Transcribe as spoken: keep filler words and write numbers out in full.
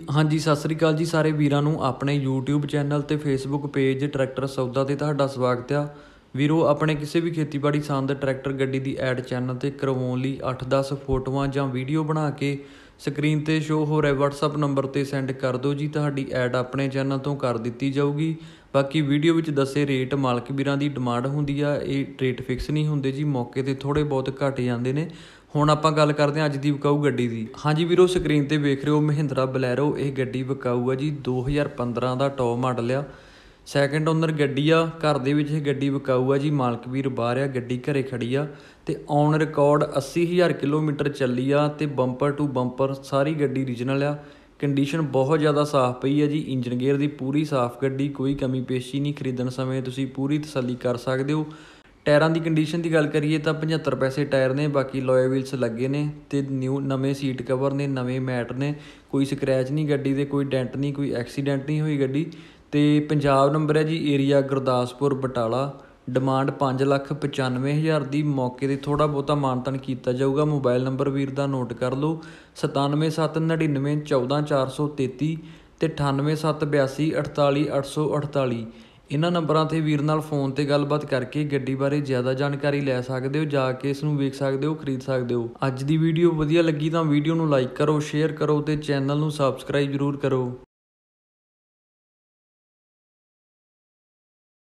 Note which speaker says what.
Speaker 1: हाँ जी, सत श्री अकाल जी सारे ਵੀਰਾਂ ਨੂੰ ਆਪਣੇ YouTube ਚੈਨਲ ਤੇ Facebook ਪੇਜ ਟਰੈਕਟਰ ਸੌਦਾ ਤੇ ਤੁਹਾਡਾ ਸਵਾਗਤ ਆ। ਵੀਰੋ ਆਪਣੇ ਕਿਸੇ ਵੀ ਖੇਤੀਬਾੜੀ ਸੰਦ ਟਰੈਕਟਰ ਗੱਡੀ ਦੀ ਐਡ ਚੈਨਲ ਤੇ ਕਰਵਾਉਣ ਲਈ ਅੱਠ ਦਸ ਫੋਟੋਆਂ ਜਾਂ ਵੀਡੀਓ ਬਣਾ ਕੇ ਸਕਰੀਨ ਤੇ ਸ਼ੋ ਹੋ ਰਿਹਾ WhatsApp ਨੰਬਰ ਤੇ ਸੈਂਡ ਕਰ ਦਿਓ ਜੀ। ਤੁਹਾਡੀ ਐਡ ਆਪਣੇ ਚੈਨਲ ਤੋਂ ਕਰ ਦਿੱਤੀ ਜਾਊਗੀ। ਬਾਕੀ ਵੀਡੀਓ ਵਿੱਚ ਦੱਸੇ ਰੇਟ ਮਾਲਕ ਵੀਰਾਂ ਦੀ ਡਿਮਾਂਡ ਹੁੰਦੀ ਆ, ਇਹ ਰੇਟ ਫਿਕਸ ਨਹੀਂ ਹੁੰਦੇ ਜੀ, ਮੌਕੇ ਤੇ ਥੋੜੇ ਬਹੁਤ ਘਟ ਜਾਂਦੇ ਨੇ। ਹੁਣ ਆਪਾਂ ਗੱਲ ਕਰਦੇ ਹਾਂ ਅੱਜ ਦੀ ਵਿਕਾਊ ਗੱਡੀ ਦੀ। ਹਾਂਜੀ ਵੀਰੋ, ਸਕਰੀਨ ਤੇ ਵੇਖ ਰਹੇ ਹੋ ਮਹਿੰਦਰਾ ਬਲੈਰੋ, ਇਹ ਗੱਡੀ ਵਿਕਾਊ ਆ ਜੀ। ਦੋ ਹਜ਼ਾਰ ਪੰਦਰਾਂ ਦਾ ਟੌਪ ਮਾਡਲ ਆ, ਸੈਕਿੰਡ ਓਨਰ ਗੱਡੀ ਆ। ਘਰ ਦੇ ਵਿੱਚ ਇਹ ਗੱਡੀ ਵਿਕਾਊ ਆ ਜੀ, ਮਾਲਕ ਵੀਰ ਬਾਹਰ ਆ, ਗੱਡੀ ਘਰੇ ਖੜੀ ਆ ਤੇ ਔਨ ਰਿਕਾਰਡ ਅੱਸੀ ਹਜ਼ਾਰ ਕਿਲੋਮੀਟਰ ਚੱਲੀ ਆ ਤੇ ਬੰਪਰ ਟੂ ਬੰਪਰ ਸਾਰੀ ਗੱਡੀ ਰੀਜਨਲ ਆ। ਕੰਡੀਸ਼ਨ ਬਹੁਤ ਜ਼ਿਆਦਾ ਸਾਫ਼ ਪਈ ਆ ਜੀ, ਇੰਜਨ ਗੇਅਰ ਦੀ ਪੂਰੀ ਸਾਫ਼ ਗੱਡੀ, ਕੋਈ ਕਮੀ ਪੇਸ਼ੀ ਨਹੀਂ। ਖਰੀਦਣ ਸਮੇਂ ਤੁਸੀਂ ਪੂਰੀ ਤਸੱਲੀ ਕਰ ਸਕਦੇ ਹੋ। ਟਾਇਰਾਂ ਦੀ ਕੰਡੀਸ਼ਨ ਦੀ ਗੱਲ ਕਰੀਏ ਤਾਂ ਪਝੱਤਰ ਪੈਸੇ ਟਾਇਰ ਨੇ, ਬਾਕੀ ਲੋਏ ਵੀਲਸ ਲੱਗੇ ਨੇ ਤੇ ਨਿਊ ਨਵੇਂ ਸੀਟ ਕਵਰ ਨੇ, ਨਵੇਂ ਮੈਟ ਨੇ, ਕੋਈ ਸਕਰੈਚ ਨਹੀਂ ਗੱਡੀ ਦੇ, ਕੋਈ ਡੈਂਟ ਨਹੀਂ, ਕੋਈ ਐਕਸੀਡੈਂਟ ਨਹੀਂ ਹੋਈ ਗੱਡੀ। ਤੇ ਪੰਜਾਬ ਨੰਬਰ ਹੈ ਜੀ, ਏਰੀਆ ਗੁਰਦਾਸਪੁਰ ਬਟਾਲਾ। ਡਿਮਾਂਡ ਪੰਜ ਲੱਖ ਪਚਾਨਵੇਂ ਹਜ਼ਾਰ ਦੀ, ਮੌਕੇ 'ਤੇ ਥੋੜ੍ਹਾ ਬਹੁਤਾ ਮਾਨਤਾਨ ਕੀਤਾ ਜਾਊਗਾ। ਮੋਬਾਇਲ ਨੰਬਰ ਵੀਰ ਦਾ ਨੋਟ ਕਰ ਲਓ, ਸਤਾਨਵੇਂ ਸੱਤ ਨੜਿਨਵੇਂ ਚੌਦਾਂ ਚਾਰ ਸੌ ਤੇਤੀ ਅਤੇ ਅਠਾਨਵੇਂ ਸੱਤ ਬਿਆਸੀ ਅਠਤਾਲੀ ਅੱਠ ਸੌ ਅਠਤਾਲੀ। ਇਹਨਾਂ ਨੰਬਰਾਂ 'ਤੇ ਵੀਰ ਨਾਲ ਫ਼ੋਨ 'ਤੇ ਗੱਲਬਾਤ ਕਰਕੇ ਗੱਡੀ ਬਾਰੇ ਜ਼ਿਆਦਾ ਜਾਣਕਾਰੀ ਲੈ ਸਕਦੇ ਹੋ, ਜਾ ਕੇ ਇਸ ਨੂੰ ਵੇਖ ਸਕਦੇ ਹੋ, ਖਰੀਦ ਸਕਦੇ ਹੋ। ਅੱਜ ਦੀ ਵੀਡੀਓ ਵਧੀਆ ਲੱਗੀ ਤਾਂ ਵੀਡੀਓ ਨੂੰ ਲਾਈਕ ਕਰੋ, ਸ਼ੇਅਰ ਕਰੋ ਅਤੇ ਚੈਨਲ ਨੂੰ ਸਬਸਕ੍ਰਾਈਬ ਜ਼ਰੂਰ ਕਰੋ।